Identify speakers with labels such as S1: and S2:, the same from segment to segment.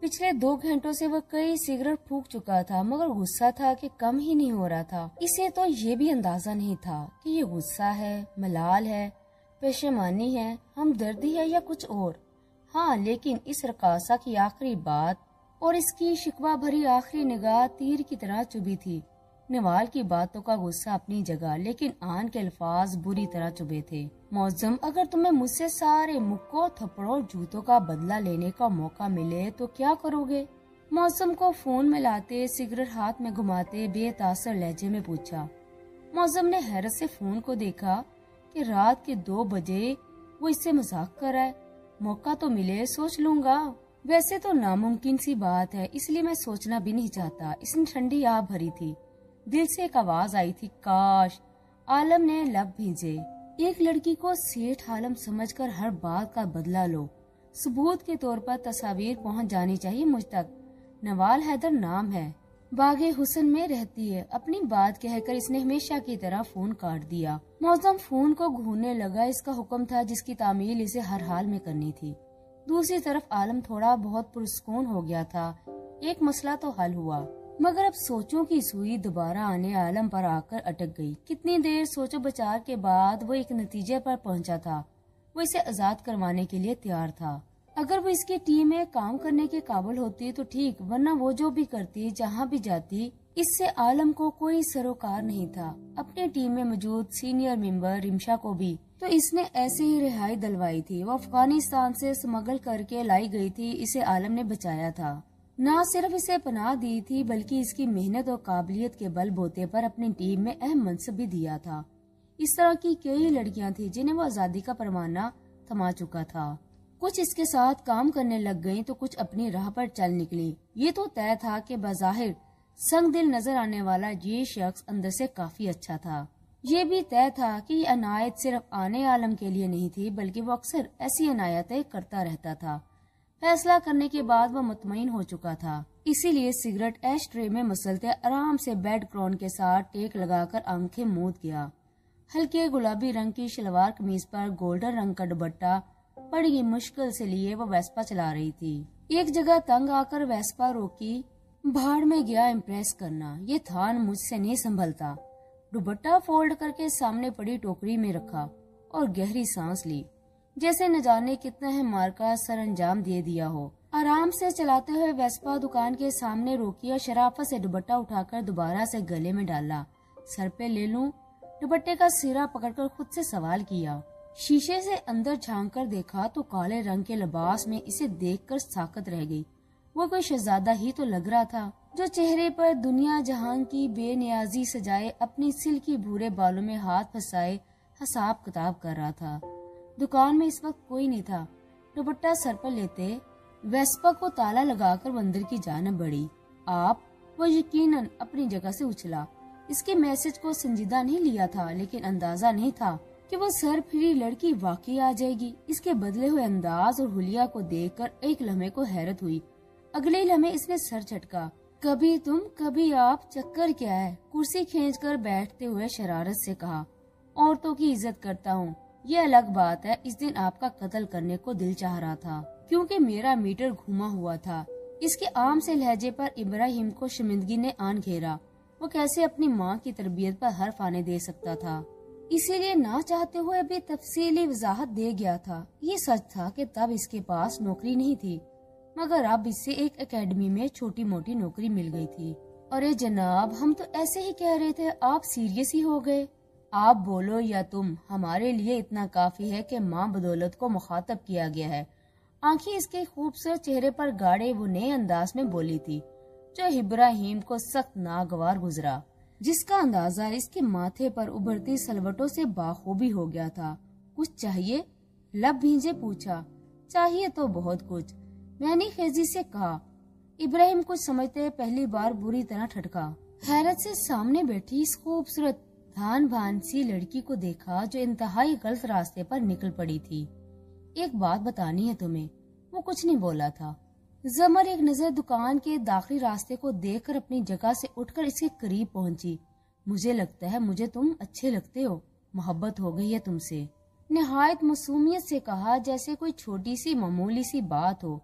S1: पिछले 2 घंटों से वह कई सिगरेट फूंक चुका था, मगर गुस्सा था कि कम ही नहीं हो रहा था। इसे तो ये भी अंदाजा नहीं था कि ये गुस्सा है, मलाल है, पेशेमानी है, हमदर्दी है या कुछ और। हाँ, लेकिन इस रकासा की आखिरी बात और इसकी शिकवा भरी आखिरी निगाह तीर की तरह चुभी थी। नवाल की बातों का गुस्सा अपनी जगह, लेकिन आन के अल्फाज बुरी तरह चुभे थे। मौजम, अगर तुम्हें मुझसे सारे मुक्कों, थप्पड़ों, जूतों का बदला लेने का मौका मिले तो क्या करोगे? मौसम को फोन में लाते, सिगरेट हाथ में घुमाते बेतासर लहजे में पूछा। मौसम ने हैरत से फोन को देखा कि रात के 2 बजे वो इससे मजाक कर रहा है। मौका तो मिले, सोच लूंगा। वैसे तो नामुमकिन सी बात है, इसलिए मैं सोचना भी नहीं चाहता। इसने ठंडी आह भरी थी। दिल से एक आवाज आई थी, काश आलम ने लब भीजे। एक लड़की को सेठ आलम समझकर हर बात का बदला लो। सबूत के तौर पर तस्वीर पहुंच जानी चाहिए मुझ तक। नवाल हैदर नाम है, बागे हुसन में रहती है। अपनी बात कहकर इसने हमेशा की तरह फोन काट दिया। मौसम फोन को घूरने लगा। इसका हुक्म था जिसकी तामील इसे हर हाल में करनी थी। दूसरी तरफ आलम थोड़ा बहुत पुरस्कून हो गया था। एक मसला तो हल हुआ, मगर अब सोचों की सुई दोबारा आने आलम पर आकर अटक गई। कितनी देर सोचो बचार के बाद वो एक नतीजे पर पहुंचा था। वो इसे आजाद करवाने के लिए तैयार था। अगर वो इसकी टीम में काम करने के काबिल होती तो ठीक, वरना वो जो भी करती, जहाँ भी जाती, इससे आलम को कोई सरोकार नहीं था। अपनी टीम में मौजूद सीनियर मेंबर रिमशा को भी तो इसने ऐसे ही रिहाई दिलवाई थी। वो अफगानिस्तान से स्मगल करके लाई गई थी। इसे आलम ने बचाया था। न सिर्फ इसे पनाह दी थी, बल्कि इसकी मेहनत और काबिलियत के बल बोते पर अपनी टीम में अहम मनसब भी दिया था। इस तरह की कई लड़कियां थी जिन्हें वो आजादी का परवाना थमा चुका था। कुछ इसके साथ काम करने लग गईं तो कुछ अपनी राह पर चल निकली। ये तो तय था कि बज़ाहिर संग दिल नजर आने वाला ये शख्स अंदर से काफी अच्छा था। ये भी तय था कि ये अनायत सिर्फ आने आलम के लिए नहीं थी, बल्कि वो अक्सर ऐसी अनायतें करता रहता था। फैसला करने के बाद वो मुतमईन हो चुका था। इसीलिए सिगरेट एश ट्रे में मसलते आराम से बेड क्रोन के साथ टेक लगाकर आंखें मूंद गया। हल्के गुलाबी रंग की शलवार कमीज पर गोल्डन रंग का दुपट्टा बड़ी मुश्किल से लिए वो वेस्पा चला रही थी। एक जगह तंग आकर वेस्पा रोकी। भाड़ में गया इम्प्रेस करना, ये थान मुझसे नहीं संभलता। दुपट्टा फोल्ड करके सामने पड़ी टोकरी में रखा और गहरी सांस ली, जैसे न जाने कितना है मार का सर अंजाम दे दिया हो। आराम से चलाते हुए वेस्पा दुकान के सामने रोकी और शराफत से दुपट्टा उठाकर दोबारा से गले में डाला। सर पे ले लूं? दुपट्टे का सिरा पकड़कर खुद से सवाल किया। शीशे से अंदर झांक कर देखा तो काले रंग के लिबास में इसे देखकर साकत रह गई। वो कोई शहजादा ही तो लग रहा था, जो चेहरे पर दुनिया जहां की बेनियाजी सजाए अपनी सिल्की भूरे बालों में हाथ फंसाए हिसाब किताब कर रहा था। दुकान में इस वक्त कोई नहीं था। दुपट्टा सर पर लेते वेस्पा को ताला लगाकर अंदर की जानब बढ़ी। आप? वो यकीनन अपनी जगह से उछला। इसके मैसेज को संजीदा नहीं लिया था, लेकिन अंदाजा नहीं था कि वो सर फिरी लड़की वाकई आ जाएगी। इसके बदले हुए अंदाज और हुलिया को देखकर एक लम्हे को हैरत हुई। अगले लम्हे इसने सर झटका। कभी तुम कभी आप, चक्कर क्या है? कुर्सी खींचकर बैठते हुए शरारत से कहा। औरतों की इज्जत करता हूँ, ये अलग बात है। इस दिन आपका कत्ल करने को दिल चाह रहा था, क्योंकि मेरा मीटर घुमा हुआ था। इसके आम से लहजे पर इब्राहिम को शर्मिंदगी ने आन घेरा। वो कैसे अपनी माँ की तरबियत पर हर्फ आने दे सकता था, इसीलिए ना चाहते हुए भी तफसीली वजाहत दे गया था। ये सच था कि तब इसके पास नौकरी नहीं थी, मगर अब इससे एक एकेडमी में छोटी मोटी नौकरी मिल गई थी। अरे जनाब, हम तो ऐसे ही कह रहे थे, आप सीरियस ही हो गए। आप बोलो या तुम, हमारे लिए इतना काफी है कि माँ बदौलत को मुखातब किया गया है। आंखें इसके खूबसूरत चेहरे पर गाड़े वो नए अंदाज में बोली थी, जो इब्राहिम को सख्त नागवार गुजरा, जिसका अंदाजा इसके माथे पर उभरती सलवटों से बाखूबी हो गया था। कुछ चाहिए? लब भींजे पूछा। चाहिए तो बहुत कुछ, मैंने खेजी से कहा। इब्राहिम कुछ समझते पहली बार बुरी तरह ठटका। हैरत से सामने बैठी इस खूबसूरत धान भान सी लड़की को देखा, जो इंतहाई गलत रास्ते पर निकल पड़ी थी। एक बात बतानी है तुम्हें। वो कुछ नहीं बोला था। जमर एक नजर दुकान के दाखिली रास्ते को देखकर अपनी जगह से उठकर इसके करीब पहुंची। मुझे लगता है मुझे तुम अच्छे लगते हो, मोहब्बत हो गई है तुमसे। निहायत मासूमियत से कहा, जैसे कोई छोटी सी मामूली सी बात हो।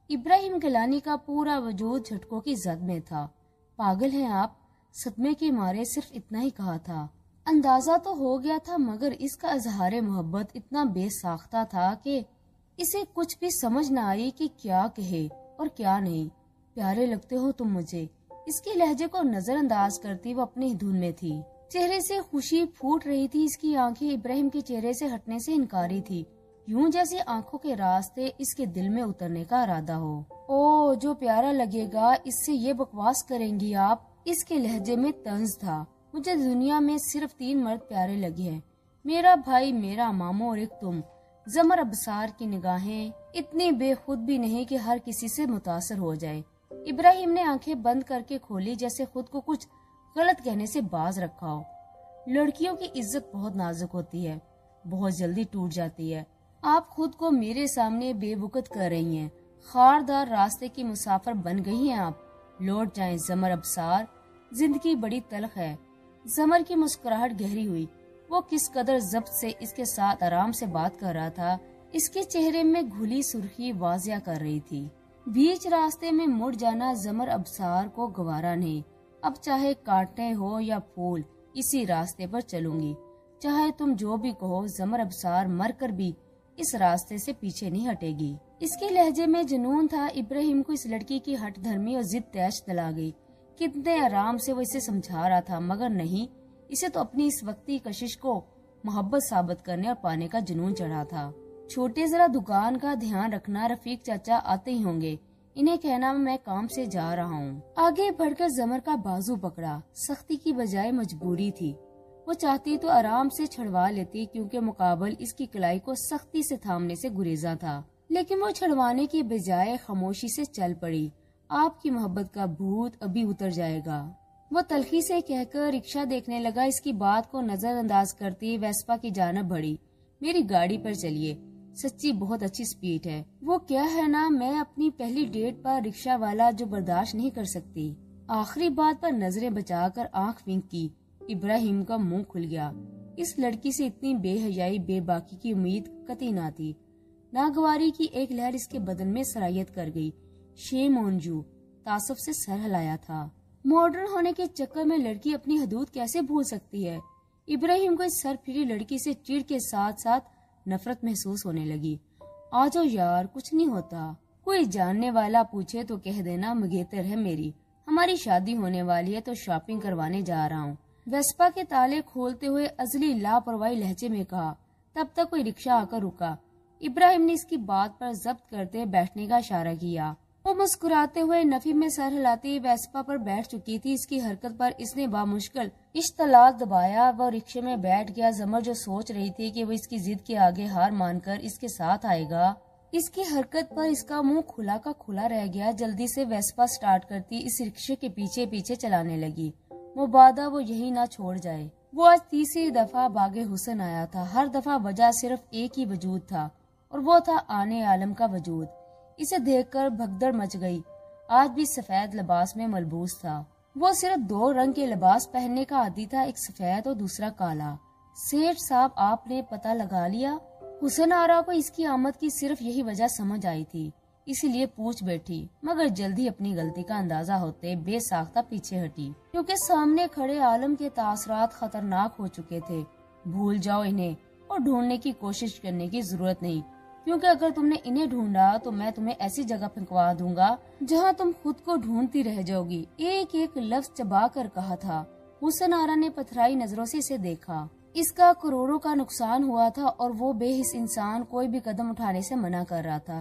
S1: ابراہیم گیلانی کا پورا وجود جھٹکوں کی زد میں تھا۔ پاگل ہیں آپ، صدمے کے مارے صرف اتنا ہی کہا تھا۔ اندازہ تو ہو گیا تھا مگر اس کا اظہار محبت اتنا بے ساختہ تھا کہ اسے کچھ بھی سمجھ نہ آئی کہ کیا کہے اور کیا نہیں۔ پیارے لگتے ہو تم مجھے، اس کے لہجے کو نظر انداز کرتی وہ اپنی دھن میں تھی۔ چہرے سے خوشی پھوٹ رہی تھی، اس کی آنکھیں ابراہیم کے چہرے سے ہٹنے سے انکاری تھی، یوں جیسے آنکھوں کے راستے اس کے دل میں اترنے کا ارادہ ہو۔ او جو پیارا لگے گا، اس سے یہ بکواس کریں گی آپ؟ اس کے لہجے میں طنز تھا۔ مجھے دنیا میں صرف 3 مرد پیارے لگے ہیں، میرا بھائی، میرا ماموں اور ایک تم۔ زمر ابصار کی نگاہیں اتنی بے خود بھی نہیں کہ ہر کسی سے متاثر ہو جائے۔ ابراہیم نے آنکھیں بند کر کے کھولی، جیسے خود کو کچھ غلط کہنے سے باز رکھا ہو۔ لڑکیوں کی عزت بہت نازک ہوتی ہے، بہت جلدی ٹوٹ جاتی ہے۔ آپ خود کو میرے سامنے بے وقت کر رہی ہیں، خاردار راستے کی مسافر بن گئی ہیں آپ۔ لوٹ جائیں زمر ابصار، زندگی بڑی تلخ ہے۔ زمر کی مسکراہٹ گہری ہوئی، وہ کس قدر ضبط سے اس کے ساتھ آرام سے بات کر رہا تھا، اس کے چہرے میں گھلی سرخی واضح کر رہی تھی۔ بیچ راستے میں مڑ جانا زمر ابصار کو گوارا نہیں۔ اب چاہے کانٹے ہو یا پھول، اسی راستے پر چلوں گی، چاہے تم جو بھی کہو۔ زمر ابصار مر کر بھی اس راستے سے پیچھے نہیں ہٹے گی۔ اس کے لہجے میں جنون تھا۔ ابراہیم کو اس لڑکی کی ہٹ دھرمی اور ضد تیش دلا گئی۔ کتنے آرام سے وہ اسے سمجھا رہا تھا، مگر نہیں، اسے تو اپنی اس وقتی کشش کو محبت ثابت کرنے اور پانے کا جنون چڑھا تھا۔ چھوٹے ذرا دکان کا دھیان رکھنا، رفیق چاچا آتے ہی ہوں گے، انہیں کہنا میں کام سے جا رہا ہوں۔ آگے بڑھ کر زمر کا بازو پکڑا، سختی کی بجائے مجبوری تھی۔ وہ چاہتی تو آرام سے چھڑوا لیتی، کیونکہ مقابل اس کی کلائی کو سختی سے تھامنے سے گریزاں تھا، لیکن وہ چھڑوانے کی بجائے خاموشی سے چل پڑی۔ آپ کی محبت کا بھوت ابھی اتر جائے گا، وہ تلخی سے کہہ کر رکشہ دیکھنے لگا۔ اس کی بات کو نظر انداز کرتی ویسپا کی جانب بڑھی۔ میری گاڑی پر چلیے، سچی بہت اچھی سپیڈ ہے۔ وہ کیا ہے نا، میں اپنی پہلی ڈیٹ پر رکشہ والا جو برداشت نہیں کر سکتی۔ آخری بات پر نظریں بچا کر آنکھ ونک کی۔ ابراہیم کا منہ کھل گیا۔ اس لڑکی سے اتنی بے حیائی، بے باکی کی امید قطعی نہ تھی۔ ناگواری کی ایک لہر اس کے بدن میں سرایت کر گئی۔ شیم اونجو تعصب سے سر ہلایا تھا۔ ماڈرن ہونے کے چکر میں لڑکی اپنی حدود کیسے بھول سکتی ہے؟ ابراہیم کو اس سر پھری لڑکی سے چڑ کے ساتھ ساتھ نفرت محسوس ہونے لگی۔ آجو یار، کچھ نہیں ہوتا، کوئی جاننے والا پوچھے تو کہہ دینا مگیتر ہے میری، ہماری شادی ہونے والی ہے تو شاپنگ کروانے جا رہا ہوں۔ ویسپا کے تالے کھولتے ہوئے ازلی لاپرواہی لہجے میں کہا۔ تب تک کوئی رکشہ آ کر رکا۔ ابراہیم نے اس کی بات پر ضبط کرتے بیٹھنے کا اشارہ کیا۔ وہ مسکراتے ہوئے نفی میں سر ہلاتی ویسپا پر بیٹھ چکی تھی۔ اس کی حرکت پر اس نے بامشکل اشتعال دبایا۔ وہ رکشے میں بیٹھ گیا۔ زمر جو سوچ رہی تھی کہ وہ اس کی ضد کے آگے ہار مان کر اس کے ساتھ آئے گا، اس کی حرکت پر اس کا منہ کھلا کا کھلا رہ گیا۔ جلدی سے ویسپا سٹارٹ کرتی اس رکشے کے پیچھے پیچھے چلانے لگی، مبادا وہ یہی نہ چھوڑ جائے۔ وہ آج تیسری دفعہ باغ حسن آیا تھا۔ ہر دفعہ وجہ صرف ایک ہی وجود تھا، اور وہ تھا آنے عالم کا وجود۔ اسے دیکھ کر بھگدڑ مچ گئی۔ آج بھی سفید لباس میں ملبوس تھا۔ وہ صرف 2 رنگ کے لباس پہننے کا عادی تھا، ایک سفید اور دوسرا کالا۔ سیٹھ صاحب، آپ نے پتہ لگا لیا؟ حسن آرا کو اس کی آمد کی صرف یہی وجہ سمجھ آئی تھی، اسی لیے پوچھ بیٹھی، مگر جلدی اپنی غلطی کا اندازہ ہوتے بے ساختہ پیچھے ہٹی، کیونکہ سامنے کھڑے عالم کے تاثرات خطرناک ہو چکے تھے۔ بھول جاؤ انہیں اور ڈھونڈنے کی کوشش کرنے کی ضرورت نہیں، کیونکہ اگر تم نے انہیں ڈھونڈا تو میں تمہیں ایسی جگہ پھنکوا دوں گا جہاں تم خود کو ڈھونڈتی رہ جاؤ گی۔ ایک ایک لفظ چبا کر کہا تھا۔ حسن آرا نے پتھرائی نظروں سے اسے دیکھا۔ اس کا کروڑوں کا نقصان ہوا تھا اور وہ بے حس انسان کوئی بھی قدم اٹھانے سے منع کر رہا تھا۔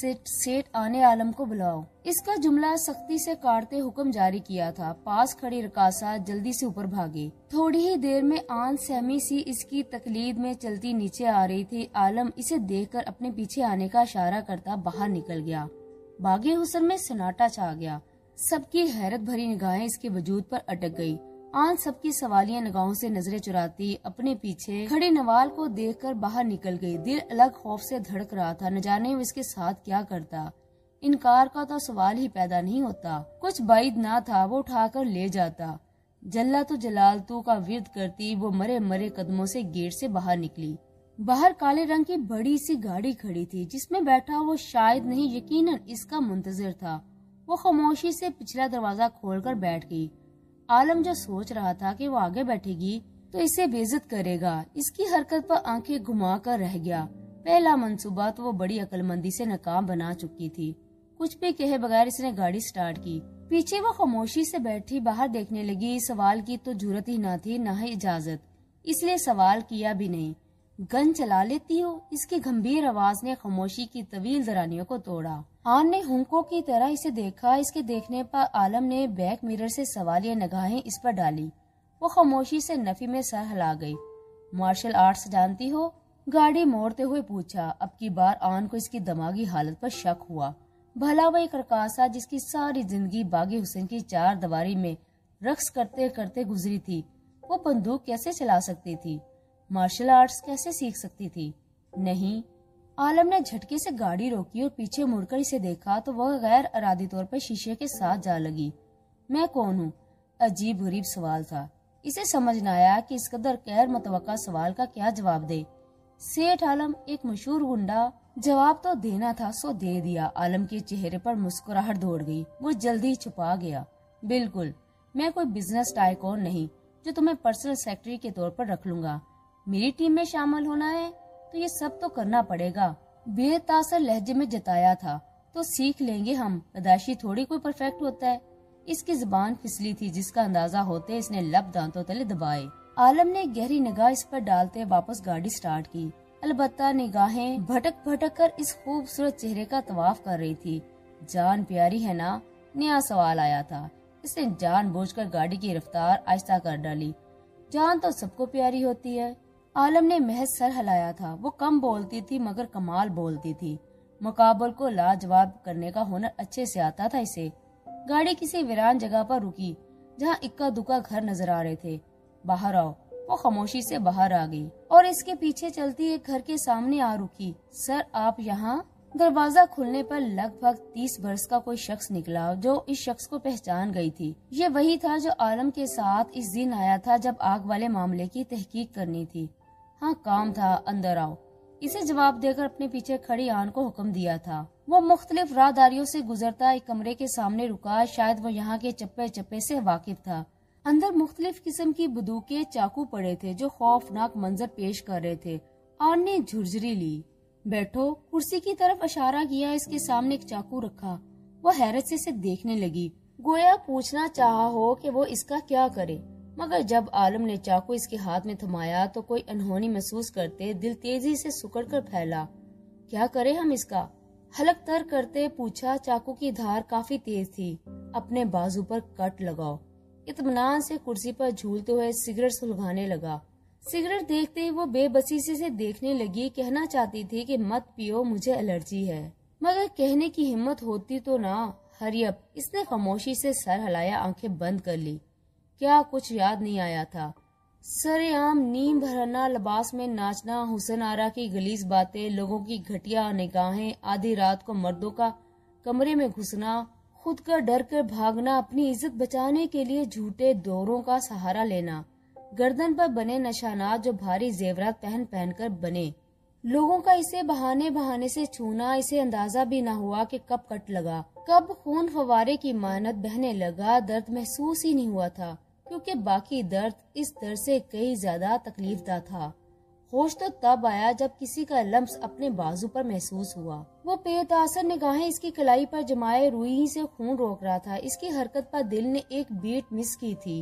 S1: سیٹ آنے عالم کو بلاؤ۔ اس کا جملہ سختی سے کاٹتے حکم جاری کیا تھا۔ پاس کھڑی رقاصہ جلدی سے اوپر بھاگی۔ تھوڑی ہی دیر میں آن سہمی سی اس کی تقلید میں چلتی نیچے آ رہی تھی۔ عالم اسے دیکھ کر اپنے پیچھے آنے کا اشارہ کرتا باہر نکل گیا۔ باغ حسن میں سناٹا چھا گیا۔ سب کی حیرت بھری نگاہیں اس کے وجود پر اٹک گئی۔ آن سب کی سوالیہ نگاہوں سے نظریں چراتی اپنے پیچھے کھڑے نوال کو دیکھ کر باہر نکل گئی۔ دل الگ خوف سے دھڑک رہا تھا، نہ جانے وہ اس کے ساتھ کیا کرتا۔ انکار کا تو سوال ہی پیدا نہیں ہوتا۔ کچھ بعید نہ تھا، وہ اٹھا کر لے جاتا۔ جلالتو کا ورد کرتی وہ مرے مرے قدموں سے گیٹ سے باہر نکلی۔ बाहर काले रंग की बड़ी सी गाड़ी खड़ी थी जिसमें बैठा वो शायद नहीं यकीनन इसका मुंतजिर था। वो खामोशी से पिछला दरवाजा खोलकर बैठ गई। आलम जो सोच रहा था कि वो आगे बैठेगी तो इसे बेइज्जत करेगा, इसकी हरकत पर आंखें घुमा कर रह गया। पहला मंसूबा तो वो बड़ी अक्लमंदी से नाकाम बना चुकी थी। कुछ भी कहे बगैर इसने गाड़ी स्टार्ट की। पीछे वो खामोशी से बैठी बाहर देखने लगी। सवाल की तो जरूरत ही न थी, न ही इजाजत, इसलिए सवाल किया भी नहीं। गन चला लेती हो? इसकी गंभीर आवाज ने खामोशी की तवील दरानियों को तोड़ा। आन ने हुंकों की तरह इसे देखा। इसके देखने पर आलम ने बैक मिरर से सवालिया निगाहें इस पर डाली। वो खामोशी से नफी में सर हिला गई। मार्शल आर्ट्स जानती हो? गाड़ी मोड़ते हुए पूछा। अब की बार आन को इसकी दिमागी हालत पर शक हुआ। भला वो एक रकासा जिसकी सारी जिंदगी बागी हुसैन की चार दीवारी में रक्स करते करते गुजरी थी, वो बंदूक कैसे चला सकती थी? मार्शल आर्ट्स कैसे सीख सकती थी? नहीं। आलम ने झटके से गाड़ी रोकी और पीछे मुड़कर इसे देखा तो वह गैर इरादी तौर पर शीशे के साथ जा लगी। मैं कौन हूँ? अजीब गरीब सवाल था। इसे समझ न आया कि इस कदर गैर मुतवक्का सवाल का क्या जवाब दे। सेठ आलम एक मशहूर गुंडा, जवाब तो देना था सो दे दिया। आलम के चेहरे पर मुस्कुराहट दौड़ गई। वो जल्दी छुपा गया। बिल्कुल, मैं कोई बिजनेस टाइकून नहीं जो तुम्हें पर्सनल सेक्रेटरी के तौर पर रख लूंगा। मेरी टीम में शामिल होना है तो ये सब तो करना पड़ेगा। बेतासर लहजे में जताया था। तो सीख लेंगे हम, पैदाइशी थोड़ी कोई परफेक्ट होता है। इसकी जुबान फिसली थी जिसका अंदाजा होते इसने लब दांतों तले दबाए। आलम ने गहरी निगाह इस पर डालते वापस गाड़ी स्टार्ट की। अलबत्ता निगाहें भटक भटक कर इस खूबसूरत चेहरे का तवाफ कर रही थी। जान प्यारी है ना? नया सवाल आया था। इसने जानबूझकर गाड़ी की रफ्तार आहिस्ता कर डाली। जान तो सबको प्यारी होती है। आलम ने महज सर हिलाया था। वो कम बोलती थी मगर कमाल बोलती थी। मुकाबल को लाजवाब करने का हुनर अच्छे से आता था इसे। गाड़ी किसी वीरान जगह पर रुकी जहाँ इक्का दुक्का घर नजर आ रहे थे। बाहर आओ। वो खामोशी से बाहर आ गई और इसके पीछे चलती एक घर के सामने आ रुकी। सर आप यहाँ? दरवाजा खुलने पर लगभग 30 वर्ष का कोई शख्स निकला जो इस शख्स को पहचान गई थी। ये वही था जो आलम के साथ इस दिन आया था जब आग वाले मामले की तहकीक करनी थी। हाँ काम था, अंदर आओ, इसे जवाब देकर अपने पीछे खड़ी आन को हुक्म दिया था। वो मुख्तलिफ राहदारियों से गुजरता एक कमरे के सामने रुका। शायद वो यहाँ के चप्पे चप्पे से वाकिफ था। अंदर मुख्तलिफ किस्म की बंदूकें, चाकू पड़े थे जो खौफनाक मंजर पेश कर रहे थे। आन ने झुरझुरी ली। बैठो। कुर्सी की तरफ इशारा किया। इसके सामने एक चाकू रखा। वो हैरत से इसे देखने लगी, गोया पूछना चाहा हो कि वो इसका क्या करे। मगर जब आलम ने चाकू इसके हाथ में थमाया तो कोई अनहोनी महसूस करते दिल तेजी से सुकड़ कर फैला। क्या करे हम इसका? हलक तर करते पूछा। चाकू की धार काफी तेज थी। अपने बाजू पर कट लगाओ। इत्मीनान से कुर्सी पर झूलते हुए सिगरेट सुलगाने लगा। सिगरेट देखते ही वो बेबसी से देखने लगी। कहना चाहती थी कि मत पियो, मुझे एलर्जी है, मगर कहने की हिम्मत होती तो ना। हरियप। इसने खामोशी से सर हिलाया, आंखें बंद कर ली। क्या कुछ याद नहीं आया था? सरेआम नीम भरना लिबास में नाचना, हुसन आरा की गलीज बातें, लोगों की घटिया निगाहें, आधी रात को मर्दों का कमरे में घुसना, खुद का डर कर भागना, अपनी इज्जत बचाने के लिए झूठे दौरों का सहारा लेना, गर्दन पर बने निशानात जो भारी जेवरात पहन पहन कर बने, लोगों का इसे बहाने बहाने से छूना। इसे अंदाजा भी न हुआ कि कब कट लगा, कब खून फवारे की मानत बहने लगा। दर्द महसूस ही नहीं हुआ था क्योंकि बाकी दर्द इस दर्द से कई ज्यादा तकलीफदा था। होश तो तब आया जब किसी का लम्स अपने बाजू पर महसूस हुआ। वो बेतासर निगाहें इसकी कलाई पर जमाए रुई ही से खून रोक रहा था। इसकी हरकत पर दिल ने एक बीट मिस की थी।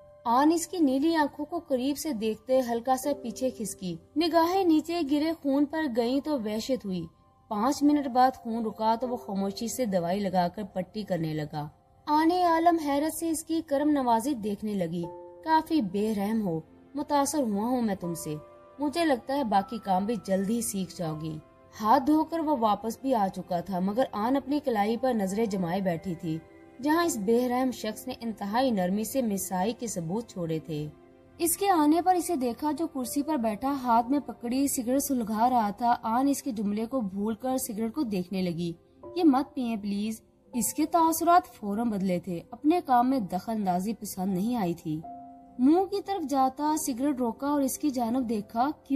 S1: आन इसकी नीली आंखों को करीब से देखते हल्का सा पीछे खिसकी। निगाहें नीचे गिरे खून पर गईं तो वहशत हुई। 5 मिनट बाद खून रुका तो वो खामोशी से दवाई लगाकर पट्टी करने लगा। आने आलम हैरत से इसकी करम नवाजी देखने लगी। काफी बेरहम हो, मुतासर हुआ हूँ मैं तुमसे। मुझे लगता है बाकी काम भी जल्दी ही सीख जाओगी। हाथ धोकर वो वापस भी आ चुका था मगर आन अपनी कलाई पर नजरें जमाए बैठी थी जहाँ इस बेरहम शख्स ने इंतहाई नरमी से मिसाई के सबूत छोड़े थे। इसके आने पर इसे देखा जो कुर्सी पर बैठा हाथ में पकड़ी सिगरेट सुलगा रहा था। आन इसके जुमले को भूलकर सिगरेट को देखने लगी। ये मत पिए प्लीज। इसके तासुरात फौरन बदले थे। अपने काम में दखल अंदाजी पसंद नहीं आई थी। मुंह की तरफ जाता सिगरेट रोका और इसकी जानब देखा। क्यों?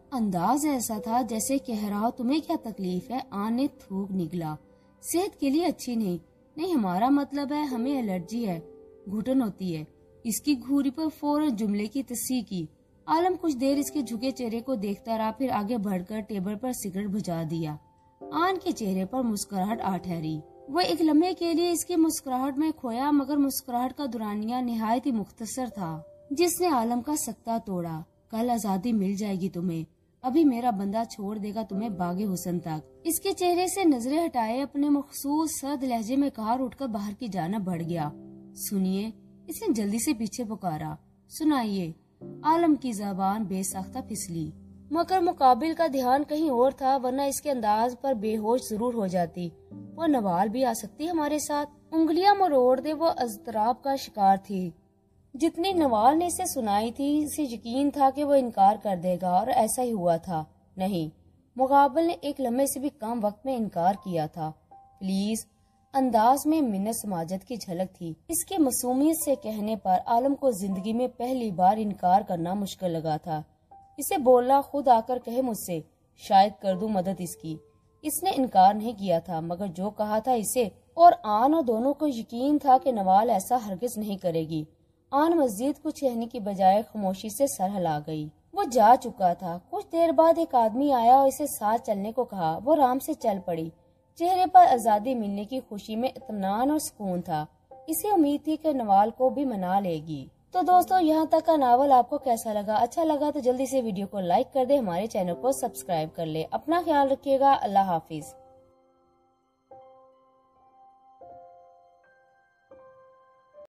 S1: انداز ایسا تھا جیسے کہہ رہا ہو تمہیں کیا تکلیف ہے. آن نے تھوک نکلا. صحت کے لیے اچھی نہیں ہمارا مطلب ہے ہمیں الرجی ہے, گھٹن ہوتی ہے. اس کی گھوری پر فوراً جملے کی تصحیح کی. عالم کچھ دیر اس کے جھکے چہرے کو دیکھتا رہا, پھر آگے بڑھ کر ٹیبل پر سگریٹ بجھا دیا. آن کے چہرے پر مسکراہٹ آ ٹھہری. وہ ایک لمحے کے لیے اس کی مسکراہٹ میں کھویا, مگر مسکراہٹ کا دورانیہ نہایت ہی مختصر تھا جس نے عالم کا سکتہ توڑا. کل آزادی مل جائے گی تمہیں, ابھی میرا بندہ چھوڑ دے گا تمہیں باغ حسن تک. اس کے چہرے سے نظریں ہٹائے اپنے مخصوص سرد لہجے میں کہار اٹھ کر باہر کی جانب بڑھ گیا. سنیے, اس نے جلدی سے پیچھے پکارا. سنائیے. عالم کی زبان بے ساختہ پھسلی, مگر مقابل کا دھیان کہیں اور تھا, ورنہ اس کے انداز پر بے ہوش ضرور ہو جاتی. وہ نوال بھی آ سکتی ہمارے ساتھ. انگلیاں مروڑ دے وہ اضطراب کا شکار تھی. جتنی نوال نے اسے سنائی تھی اسے یقین تھا کہ وہ انکار کر دے گا, اور ایسا ہی ہوا تھا. نہیں, مقابل نے ایک لمحے سے بھی کم وقت میں انکار کیا تھا. پلیز. انداز میں منت سماجت کی جھلک تھی. اس کے معصومیت سے کہنے پر عالم کو زندگی میں پہلی بار انکار کرنا مشکل لگا تھا. اسے بولنا خود آ کر کہے مجھ سے, شاید کر دوں مدد اس کی. اس نے انکار نہیں کیا تھا, مگر جو کہا تھا اسے اور آن اور دونوں کو یقین تھا کہ نوال ایسا ہرگز نہیں کرے گی. آن مزید کچھ کہنے کی بجائے خاموشی سے سر ہلا گئی. وہ جا چکا تھا. کچھ دیر بعد ایک آدمی آیا اور اسے ساتھ چلنے کو کہا. وہ آرام سے چل پڑی. چہرے پر آزادی ملنے کی خوشی میں اطمینان اور سکون تھا. اسے امید تھی کہ نوال کو بھی منا لے گی. تو دوستو, یہاں تک کا ناول آپ کو کیسا لگا؟ اچھا لگا تو جلدی سے ویڈیو کو لائک کر دے, ہمارے چینل کو سبسکرائب کر لے. اپنا خیال رکھیے گا. اللہ حافظ.